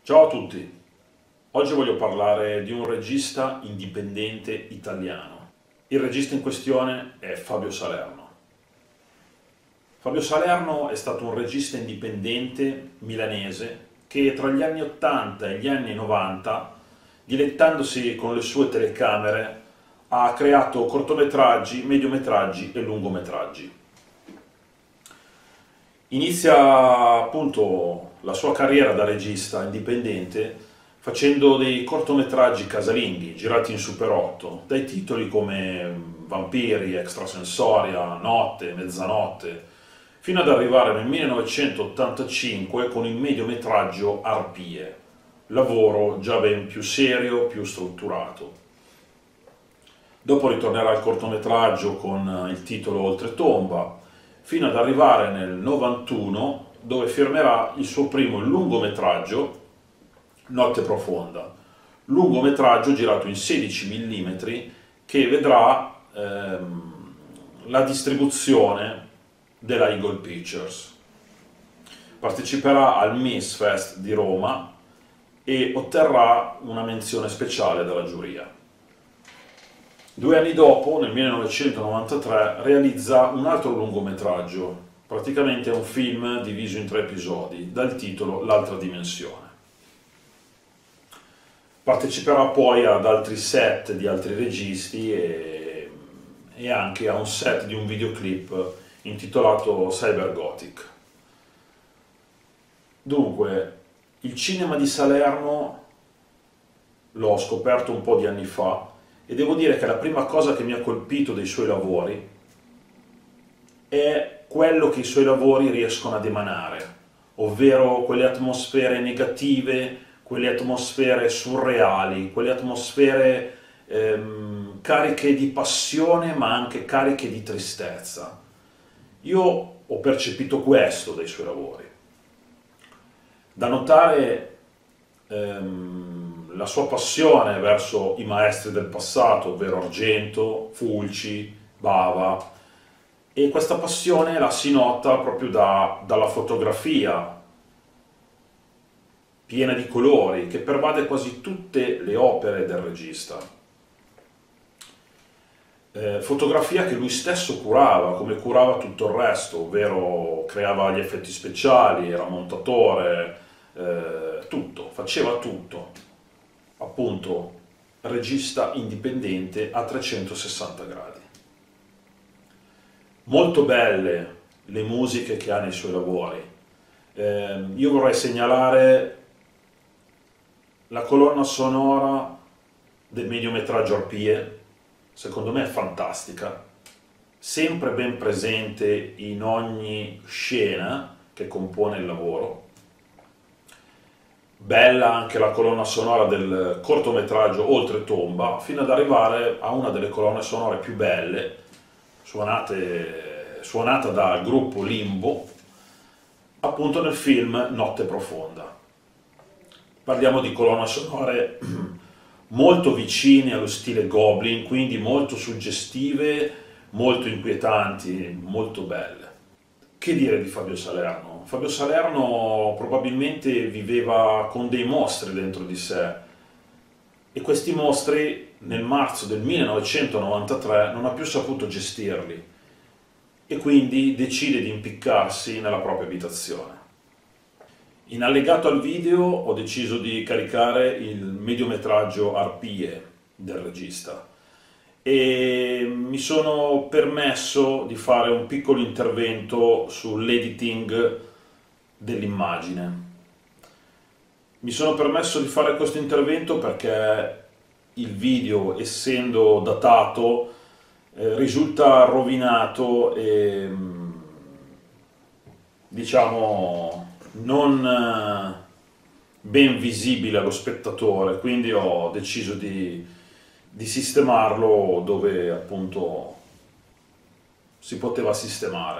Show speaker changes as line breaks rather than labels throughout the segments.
Ciao a tutti, oggi voglio parlare di un regista indipendente italiano. Il regista in questione è Fabio Salerno. Fabio Salerno è stato un regista indipendente milanese che tra gli anni 80 e gli anni 90, dilettandosi con le sue telecamere, ha creato cortometraggi, mediometraggi e lungometraggi. Inizia appunto la sua carriera da regista indipendente facendo dei cortometraggi casalinghi girati in Super 8, dai titoli come Vampiri, Extrasensoria, Notte, Mezzanotte, fino ad arrivare nel 1985 con il mediometraggio Arpie, lavoro già ben più serio, più strutturato. Dopo ritornerà al cortometraggio con il titolo Oltretomba, fino ad arrivare nel 91 dove firmerà il suo primo lungometraggio Notte Profonda, lungometraggio girato in 16 mm che vedrà la distribuzione della Eagle Pictures. Parteciperà al MIS Fest di Roma e otterrà una menzione speciale dalla giuria. 2 anni dopo, nel 1993, realizza un altro lungometraggio, praticamente è un film diviso in 3 episodi, dal titolo L'altra dimensione. Parteciperà poi ad altri set di altri registi e anche a un set di un videoclip intitolato Cyber Gothic. Dunque, il cinema di Salerno l'ho scoperto un po' di anni fa e devo dire che la prima cosa che mi ha colpito dei suoi lavori è quello che i suoi lavori riescono ad emanare, ovvero quelle atmosfere negative, quelle atmosfere surreali, quelle atmosfere cariche di passione ma anche cariche di tristezza. Io ho percepito questo dai suoi lavori. Da notare la sua passione verso i maestri del passato, ovvero Argento, Fulci, Bava, e questa passione la si nota proprio dalla fotografia piena di colori che pervade quasi tutte le opere del regista. Fotografia che lui stesso curava, come curava tutto il resto, ovvero creava gli effetti speciali, era montatore, tutto, faceva tutto. Appunto, regista indipendente a 360 gradi. Molto belle le musiche che ha nei suoi lavori. Io vorrei segnalare la colonna sonora del mediometraggio Arpie, secondo me è fantastica, sempre ben presente in ogni scena che compone il lavoro. Bella anche la colonna sonora del cortometraggio Oltretomba, fino ad arrivare a una delle colonne sonore più belle, suonata dal gruppo Limbo, appunto nel film Notte Profonda. Parliamo di colonne sonore molto vicine allo stile Goblin, quindi molto suggestive, molto inquietanti, molto belle. Che dire di Fabio Salerno? Fabio Salerno probabilmente viveva con dei mostri dentro di sé e questi mostri nel marzo del 1993 non ha più saputo gestirli e quindi decide di impiccarsi nella propria abitazione. In allegato al video ho deciso di caricare il mediometraggio Arpie del regista e mi sono permesso di fare un piccolo intervento sull'editing dell'immagine. Mi sono permesso di fare questo intervento perché il video, essendo datato, risulta rovinato e diciamo non ben visibile allo spettatore, quindi ho deciso di sistemarlo dove appunto si poteva sistemare.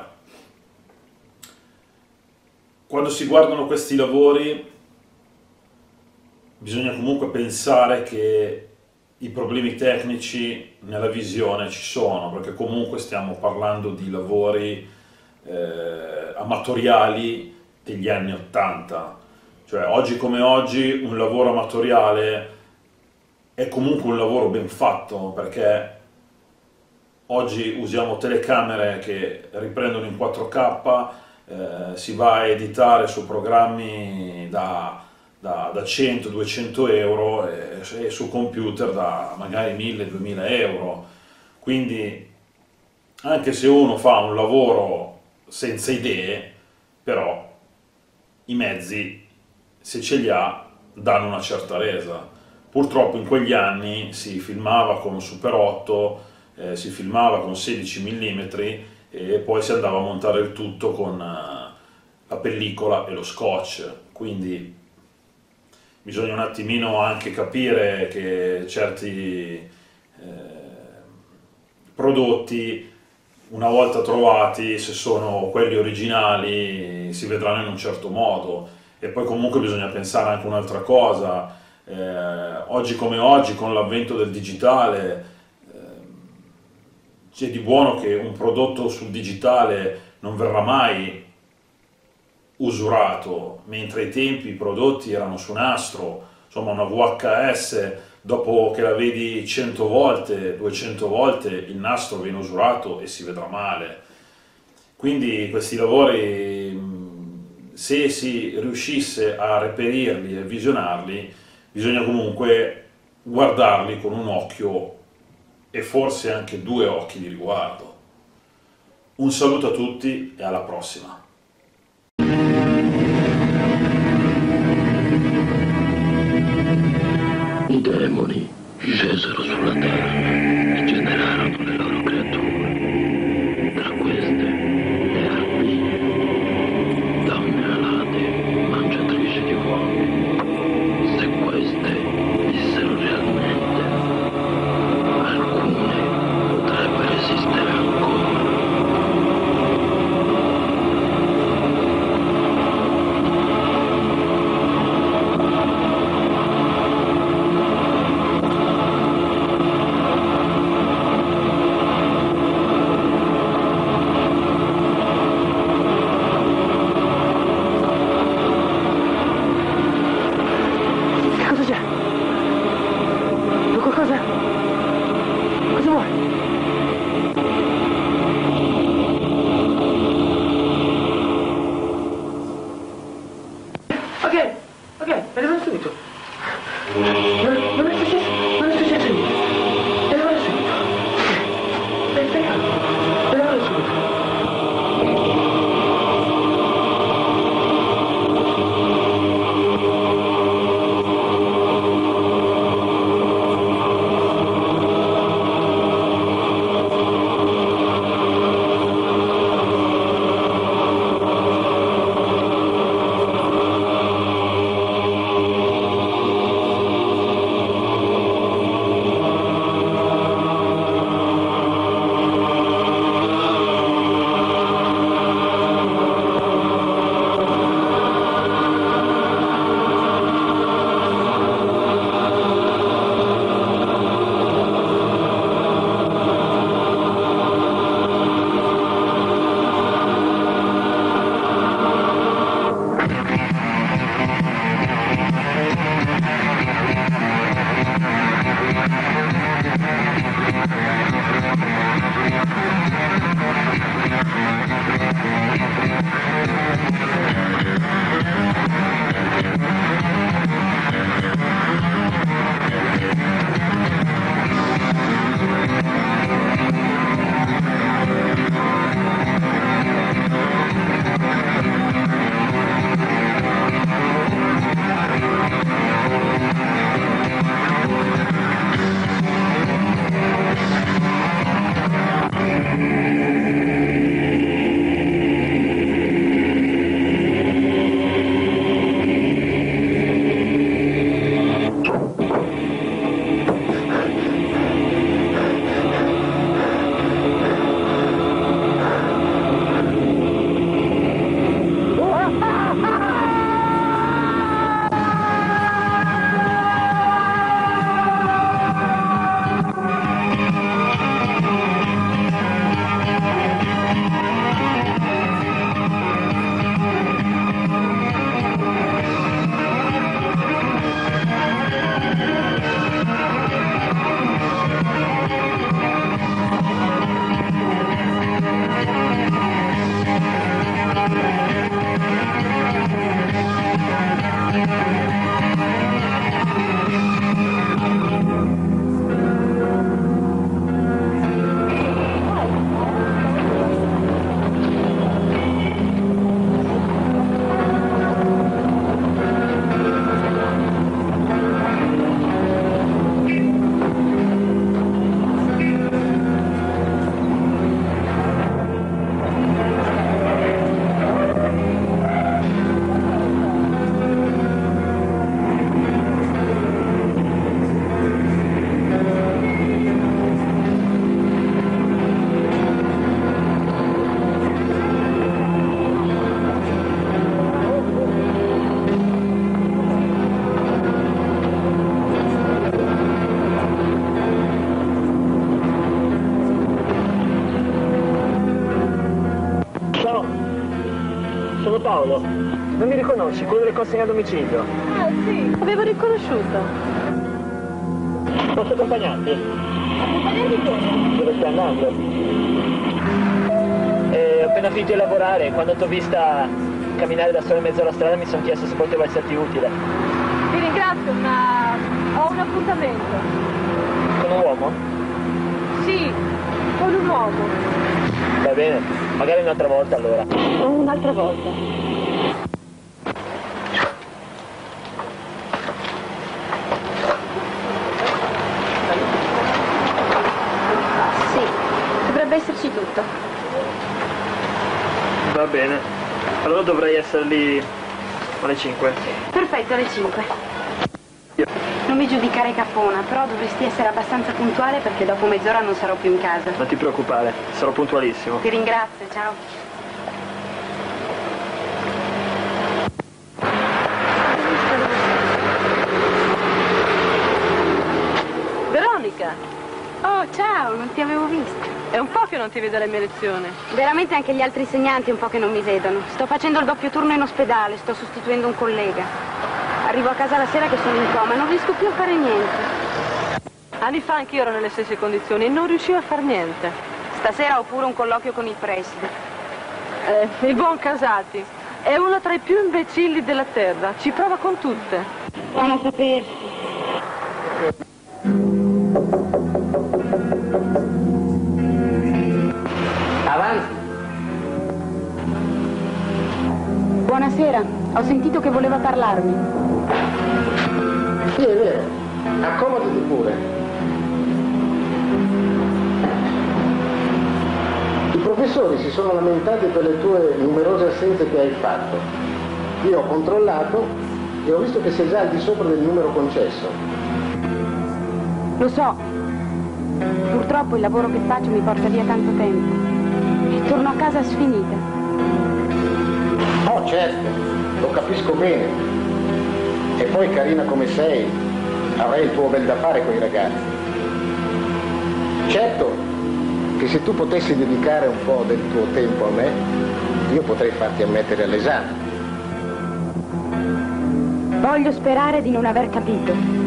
Quando si guardano questi lavori bisogna comunque pensare che i problemi tecnici nella visione ci sono, perché comunque stiamo parlando di lavori amatoriali degli anni 80, Cioè, oggi come oggi un lavoro amatoriale è comunque un lavoro ben fatto, perché oggi usiamo telecamere che riprendono in 4K, si va a editare su programmi da 100-200 euro e su computer da magari 1000-2000 euro. Quindi anche se uno fa un lavoro senza idee, però i mezzi, se ce li ha, danno una certa resa. Purtroppo in quegli anni si filmava con Super 8, si filmava con 16 mm e poi si andava a montare il tutto con la pellicola e lo scotch. Quindi bisogna un attimino anche capire che certi prodotti, una volta trovati, se sono quelli originali, si vedranno in un certo modo. E poi comunque bisogna pensare anche un'altra cosa. Oggi come oggi, con l'avvento del digitale, c'è di buono che un prodotto sul digitale non verrà mai usurato, mentre ai tempi i prodotti erano su nastro, insomma una VHS, dopo che la vedi 100 volte, 200 volte, il nastro viene usurato e si vedrà male. Quindi questi lavori, se si riuscisse a reperirli e visionarli, bisogna comunque guardarli con un occhio e forse anche due occhi di riguardo. Un saluto a tutti e alla prossima!
I demoni scesero sulla terra e generarono le loro creature. Tra queste le arpie, donne alate, mangiatrici di uomini. Se queste vissero realmente, alcune potrebbero esistere ancora.
Ok, arrivo subito. Non è successo niente. Arrivo subito. Ok, stai calmo. Arrivo subito. sono Paolo. Non mi riconosci? Quello delle consegne a domicilio.
Ah, sì, avevo riconosciuto.
Posso accompagnarti?
Accompagnarti dove?
Dove stai andando? Ho appena finito di lavorare, quando ti ho vista camminare da sola in mezzo alla strada mi sono chiesto se poteva esserti utile.
Ti ringrazio, ma ho un appuntamento.
Con un uomo?
Sì, con un uomo.
Va bene, magari un'altra volta allora.
Un'altra volta. Sì, dovrebbe esserci tutto.
Va bene, allora dovrei essere lì alle 5.
Perfetto, alle 5.
Non mi giudicare capona, però dovresti essere abbastanza puntuale perché dopo mezz'ora non sarò più in casa.
Non ti preoccupare, sarò puntualissimo.
Ti ringrazio, ciao.
Veronica,
Oh, ciao, non ti avevo vista.
è un po' che non ti vedo alle mie lezioni.
Veramente anche gli altri insegnanti un po' che non mi vedono. Sto facendo il doppio turno in ospedale, sto sostituendo un collega. Arrivo a casa la sera che sono in coma e non riesco più a fare niente.
Anni fa anch'io ero nelle stesse condizioni e non riuscivo a far niente.
Stasera ho pure un colloquio con il preside.
Il buon Casati è uno tra i più imbecilli della terra, ci prova con tutte.
Buono a sapersi.
Avanti.
Buonasera, ho sentito che voleva parlarmi.
Sì, è vero. Accomodati pure. I professori si sono lamentati per le tue numerose assenze che hai fatto. Io ho controllato e ho visto che sei già al di sopra del numero concesso.
Lo so, purtroppo il lavoro che faccio mi porta via tanto tempo e torno a casa sfinita.
Oh, certo, lo capisco bene. E poi, carina come sei, avrai il tuo bel da fare con i ragazzi. Certo che se tu potessi dedicare un po' del tuo tempo a me, io potrei farti ammettere all'esame.
Voglio sperare di non aver capito.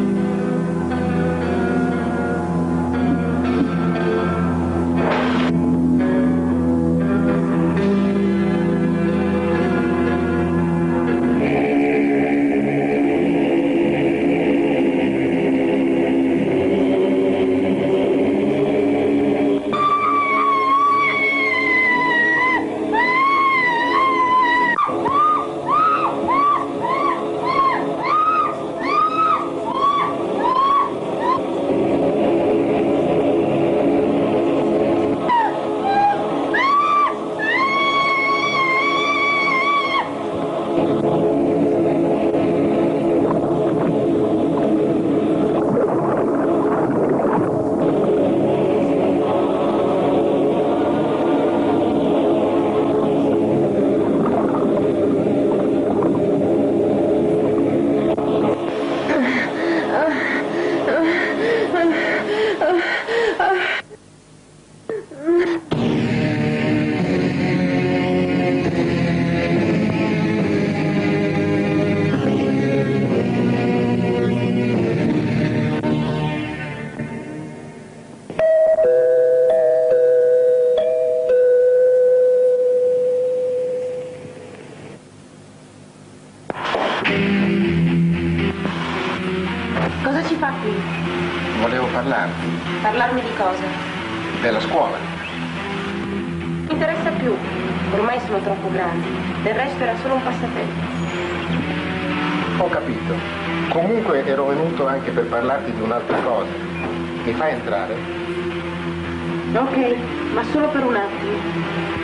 Cosa ci fa qui?
Volevo parlarti
Parlarmi di cosa?
della scuola.
Non mi interessa più. Ormai sono troppo grande. Del resto era solo un passatempo.
Ho capito. Comunque ero venuto anche per parlarti di un'altra cosa. Mi fai entrare?
Ok, ma solo per un attimo.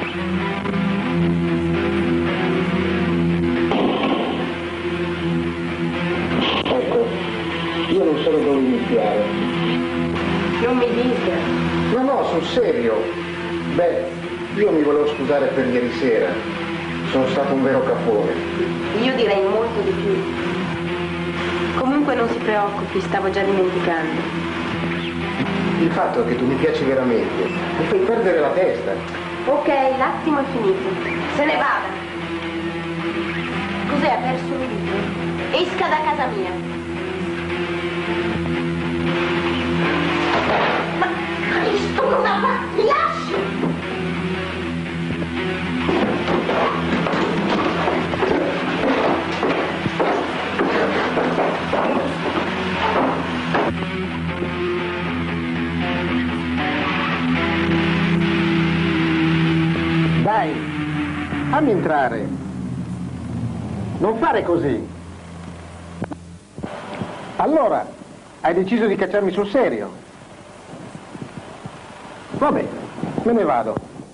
Ecco, io non so da dove iniziare.
Non mi dica.
No, sul serio. Beh, io mi volevo scusare per ieri sera. Sono stato un vero capone.
Io direi molto di più. Comunque non si preoccupi, stavo già dimenticando.
Il fatto è che tu mi piaci veramente. Mi fai perdere la testa.
Ok, l'attimo è finito. Se ne vada. esca da casa mia. Ma sono una... mi lasci!
Dai, fammi entrare. Non fare così. Allora, hai deciso di cacciarmi sul serio? Vabbè, me ne vado.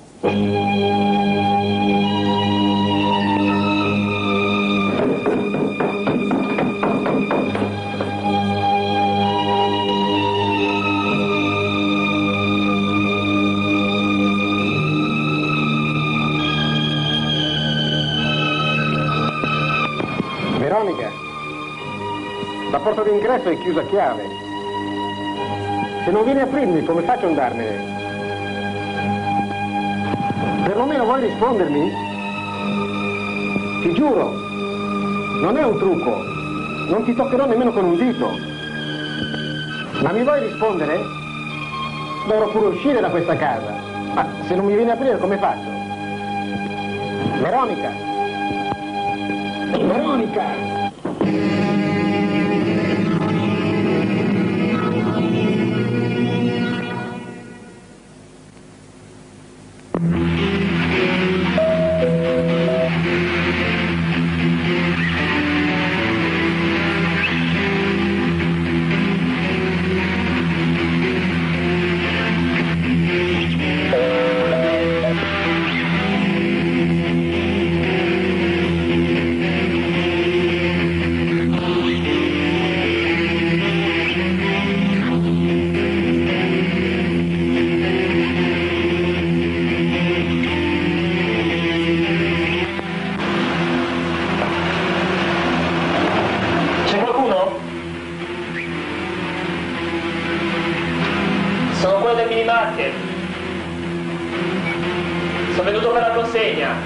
Veronica, la porta d'ingresso è chiusa a chiave. Se non vieni a aprirmi, come faccio ad andarmene? Perlomeno vuoi rispondermi? Ti giuro, non è un trucco. Non ti toccherò nemmeno con un dito. Ma mi vuoi rispondere? Dovrò pure uscire da questa casa. Ma se non mi vieni a aprire, come faccio? Veronica! Veronica!
Sono venuto per la consegna.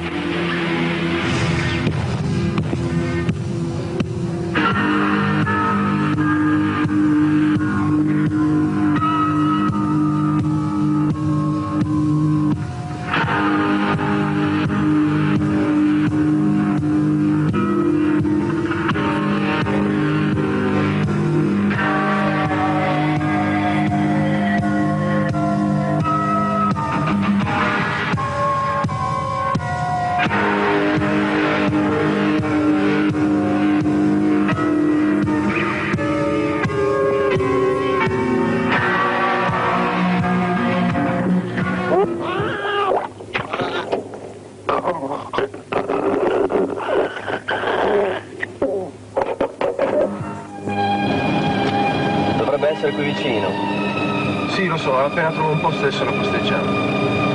Dovrebbe essere qui vicino.
Sì, lo so, appena trovo un posto adesso lo posteggiamo.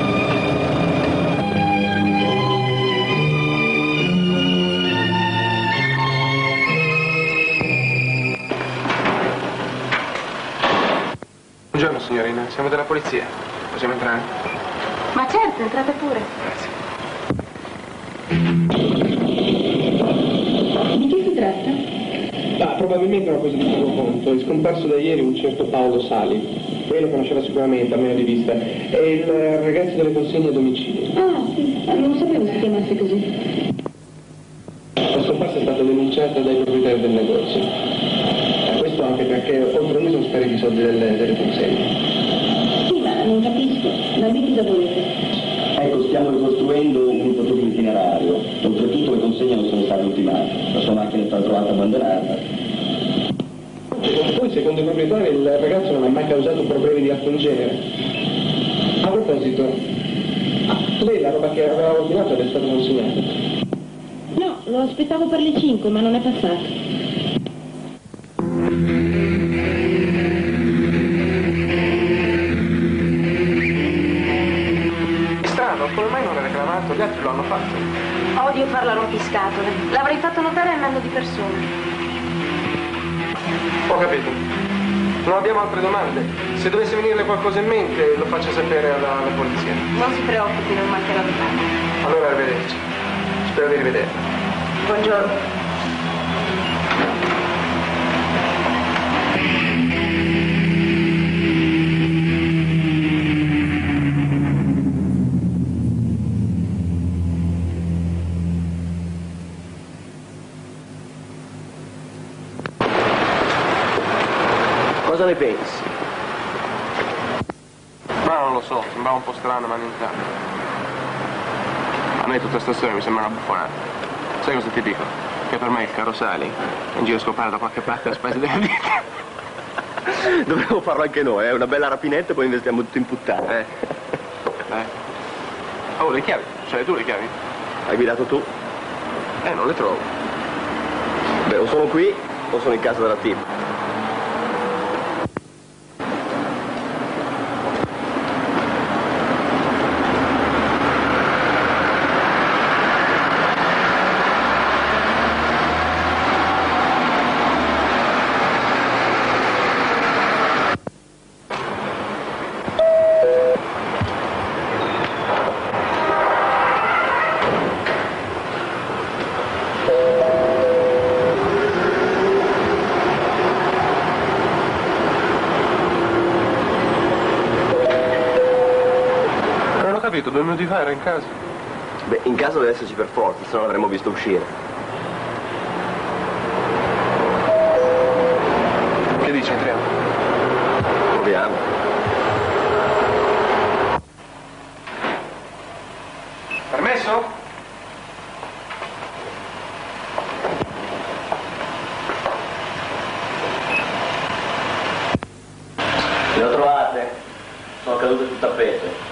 Buongiorno signorina, siamo della polizia. Possiamo entrare?
Ma certo, entrate pure.
Grazie.
Di che si tratta?
Probabilmente è una cosa di poco conto. È scomparso da ieri un certo Paolo Sali. Lei lo conoscerà sicuramente, almeno di vista. È il ragazzo delle consegne a domicilio.
Ah, sì, non sapevo si chiamasse così.
La scomparsa è stata denunciata dai proprietari del negozio. Questo anche perché oltre un mese sono spariti i soldi delle consegne.
Sì, ma non capisco. Da me cosa volete?
Ecco, stiamo ricostruendo un ipotetico itinerario. Oltretutto le consegne non sono state ultimate. La sua macchina è stata trovata abbandonata.
Poi, secondo i proprietari, il ragazzo non ha mai causato problemi di alcun genere. A proposito, lei la roba che aveva ordinato è stata consegnata?
No, lo aspettavo per le 5, ma non è passato.
Come mai non l'ha reclamato? Gli altri lo hanno fatto.
Odio far la rompiscatole. L'avrei fatto notare andando di persona.
Ho capito. Non abbiamo altre domande. Se dovesse venirle qualcosa in mente, lo faccia sapere alla polizia.
Non si preoccupi, non mancherò di farlo.
Allora, arrivederci. Spero di rivederla.
Buongiorno.
Cosa ne pensi?
Ma non lo so, sembrava un po' strano, ma niente. A me tutta sta storia mi sembra una buffonata. Sai cosa ti dico? Che per me il carro sali è in giro a scopare da qualche parte a spese della vita.
Dovremmo farlo anche noi, una bella rapinetta e poi investiamo tutto in puttane.
Oh, le chiavi? Ce l'hai tu le chiavi?
Hai guidato tu?
Non le trovo.
Beh, o sono qui o sono in casa della team.
Due minuti fa era in casa.
Beh, in casa deve esserci per forza, se no l'avremmo visto uscire.
Che dici, entriamo?
Proviamo.
Permesso?
Le ho trovate. Sono cadute sul tappeto.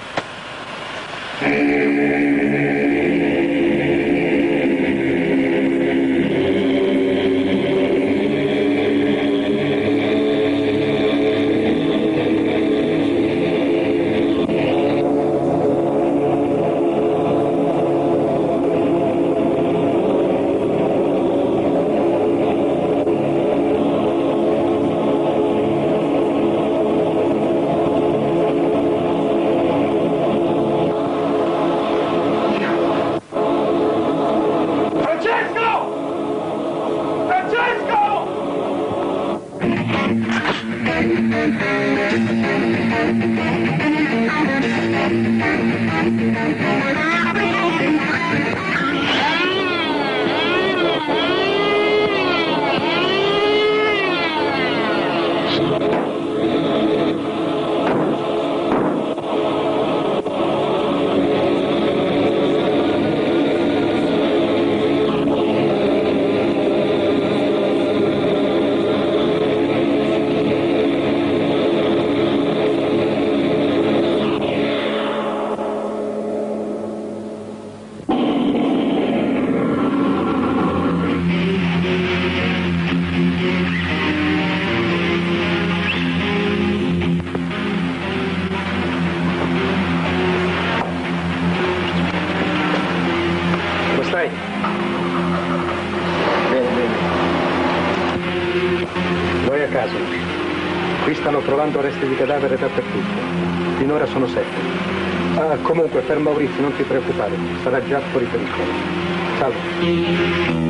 Trovando resti di cadavere dappertutto. Finora sono 7. Comunque, per Maurizio non ti preoccupare, sarà già fuori pericolo. Salve.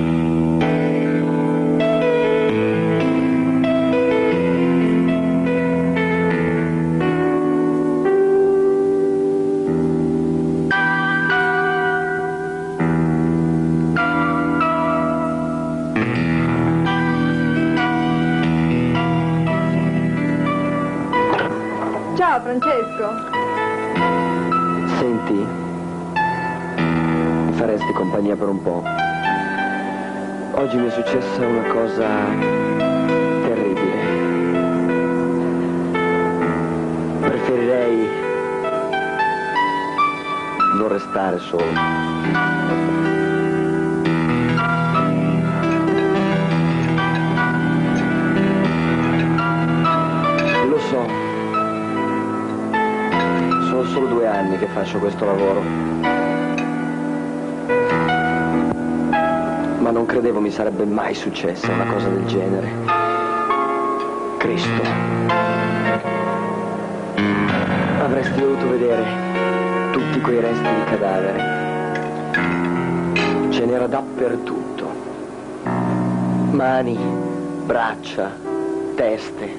Ciao Francesco.
Senti, mi faresti compagnia per un po'? Oggi mi è successa una cosa terribile. Preferirei non restare solo. Solo 2 anni che faccio questo lavoro, ma non credevo mi sarebbe mai successa una cosa del genere. Cristo, avresti dovuto vedere tutti quei resti di cadavere, ce n'era dappertutto, mani, braccia, teste,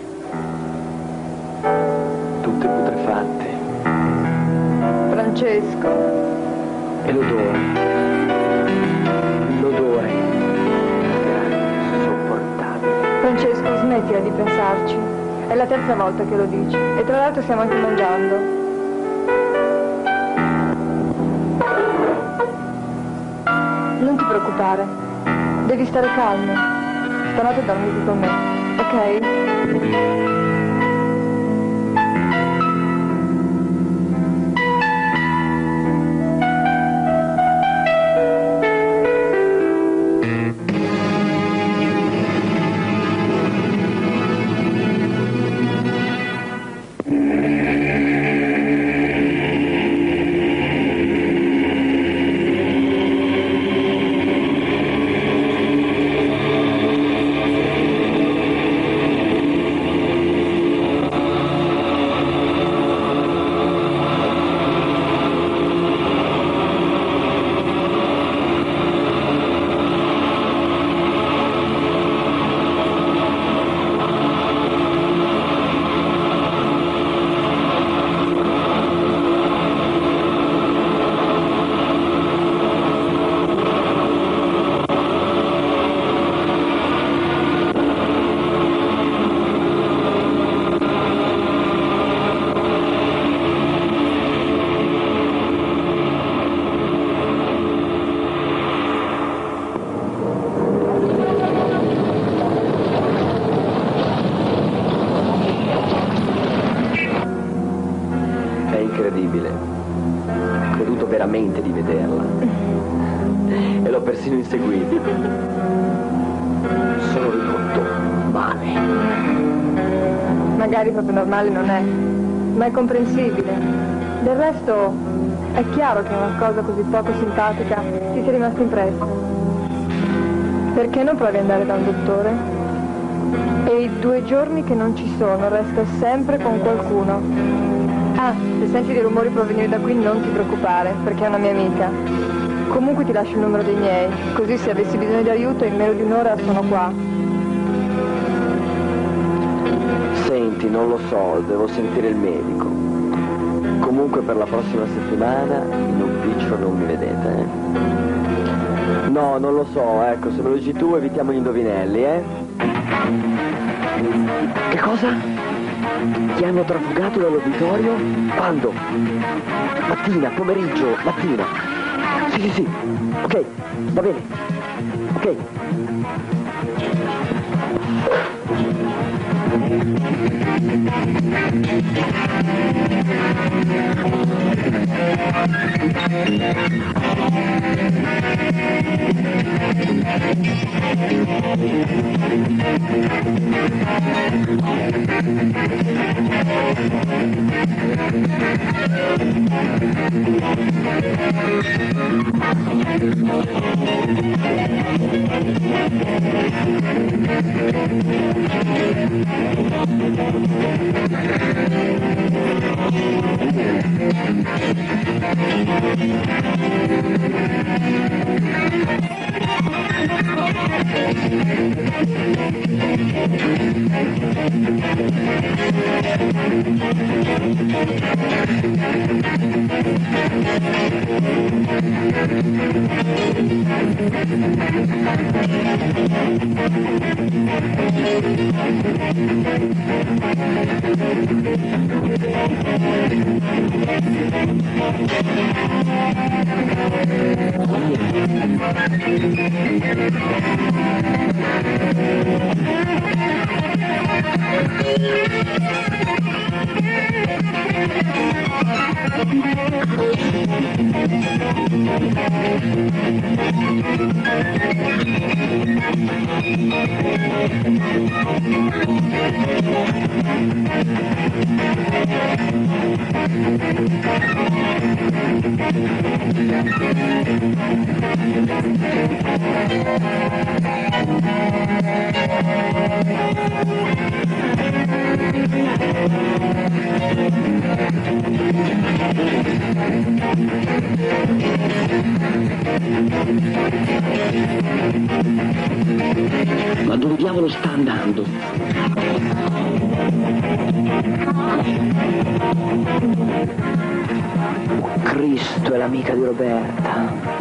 tutte putrefatte.
Francesco.
E l'odore era insopportabile.
Francesco, smettila di pensarci.
È la terza volta che lo dici. E tra l'altro stiamo anche mangiando. Non ti preoccupare. Devi stare calmo. Stanotte dormi qui con me, ok? Magari proprio normale non è, ma è comprensibile. Del resto è chiaro che una cosa così poco simpatica ti sia rimasta impressa. Perché non provi ad andare da un dottore? E i 2 giorni che non ci sono, resta sempre con qualcuno. Ah, se senti dei rumori provenire da qui non ti preoccupare, perché è una mia amica. Comunque ti lascio il numero dei miei, così se avessi bisogno di aiuto in meno di un'ora sono qua.
Senti, non lo so, devo sentire il medico. Comunque per la prossima settimana in ufficio non mi vedete, eh? No, non lo so, ecco, se me lo dici tu evitiamo gli indovinelli, eh? Che cosa? Ti hanno trafugato dall'uditorio? Quando? Mattina, pomeriggio, mattina. Sì, ok, va bene, ok.
Ma dove diavolo sta andando?
Cristo, è l'amica di Roberta.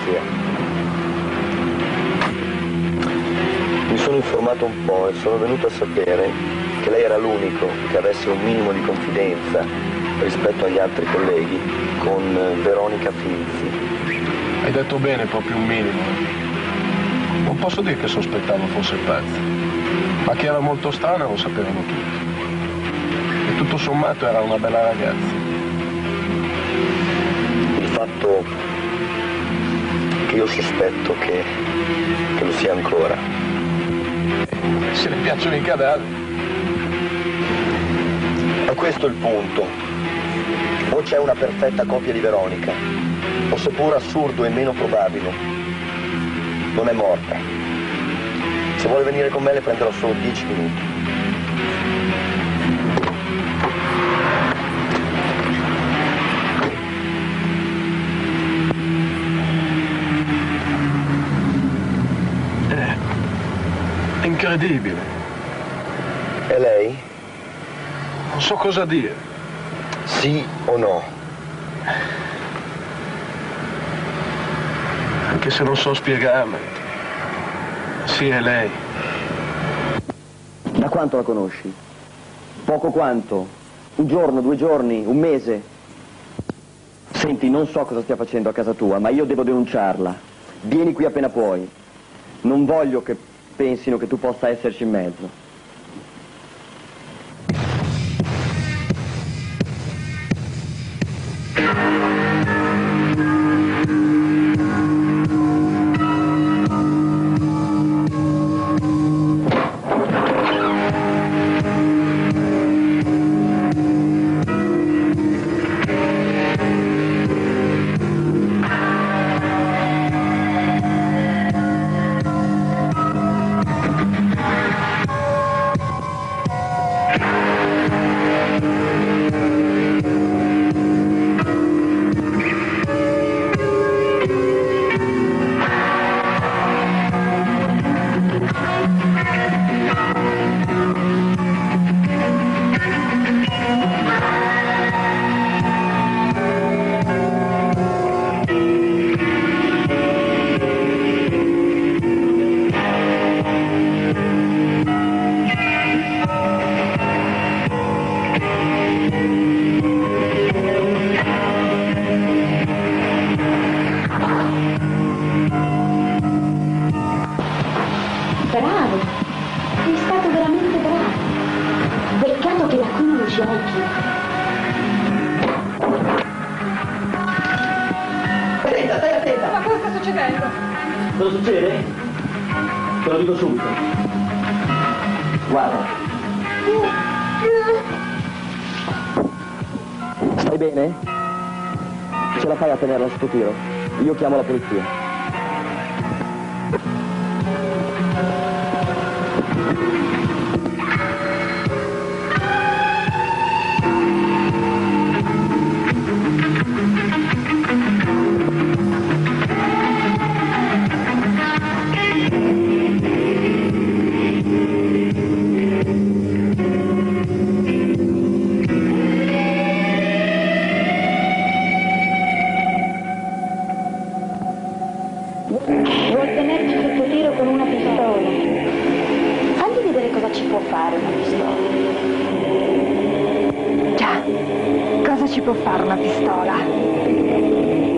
polizia. Mi sono informato un po' e sono venuto a sapere che lei era l'unico che avesse un minimo di confidenza rispetto agli altri colleghi con Veronica Finzi.
Hai detto bene, proprio un minimo. Non posso dire che sospettavo fosse pazza, ma che era molto strana lo sapevano tutti. E tutto sommato era una bella ragazza.
Il fatto che io sospetto che lo sia ancora.
Se le piacciono i cadaveri.
E questo è il punto. O c'è una perfetta copia di Veronica, o seppur assurdo e meno probabile, non è morta. Se vuole venire con me le prenderò solo 10 minuti.
È incredibile.
E lei?
Non so cosa dire.
Sì o no?
Anche se non so spiegarmi. Sì, è lei.
Da quanto la conosci? Poco quanto? Un giorno, 2 giorni, un mese? Senti, non so cosa stia facendo a casa tua, ma io devo denunciarla. Vieni qui appena puoi. Non voglio che pensino che tu possa esserci in mezzo.
Cosa succede? Te lo dico subito. Guarda.
Stai bene? Ce la fai a tenerla sotto tiro? Io chiamo la polizia.
Vuol tenerci sotto tiro con una pistola. Fagli vedere cosa ci può fare una pistola.
Già, cosa ci può fare una pistola?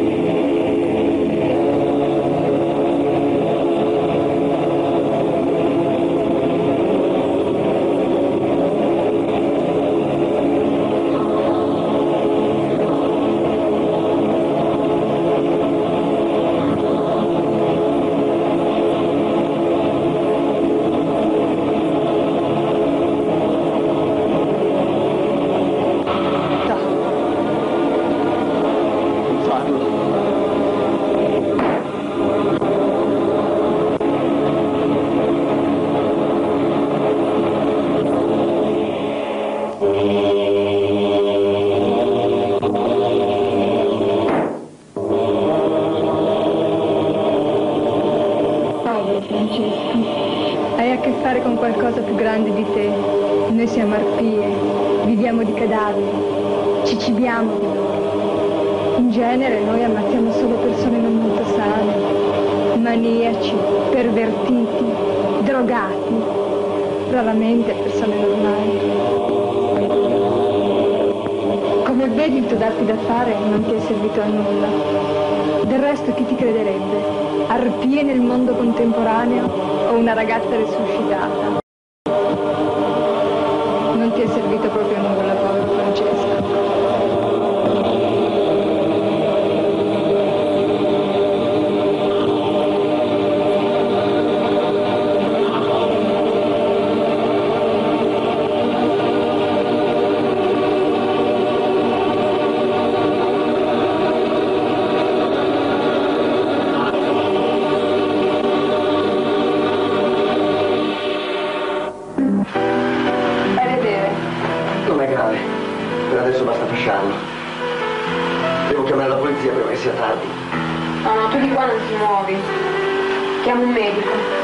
Hai a che fare con qualcosa più grande di te. Noi siamo arpie, viviamo di cadaveri, ci cibiamo di loro. In genere noi ammazziamo solo persone non molto sane. strani, maniaci, pervertiti, drogati, raramente persone normali. Come vedi il tuo darti da fare non ti è servito a nulla. Del resto chi ti crederebbe? Arpie nel mondo contemporaneo o una ragazza risuscitata? Non ti è servito proprio a nulla, povero Francesco.
Non è grave, per adesso basta fasciarlo. Devo chiamare la polizia prima che sia tardi.
No, tu di qua non ti muovi. Chiamo un medico.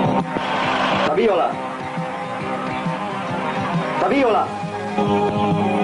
Fabiola! Fabiola!